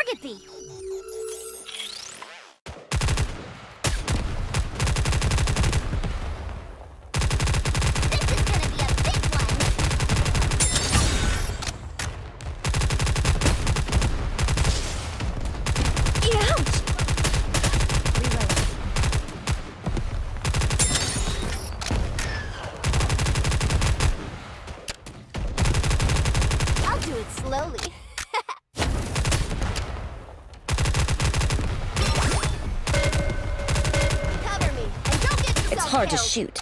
target be? This is gonna be a big one. Ouch! Reload. I'll do it slowly. Cover me, and don't get yourself It's hard to killed. shoot.